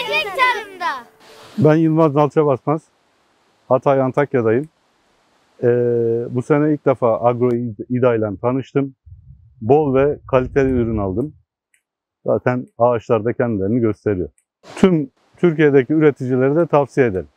Çiftçilik tarımda. Ben Yılmaz Nalça Basmaz. Hatay Antakya'dayım. Bu sene ilk defa Agro İDA ile tanıştım. Bol ve kaliteli ürün aldım. Zaten ağaçlar da kendilerini gösteriyor. Tüm Türkiye'deki üreticilere de tavsiye ederim.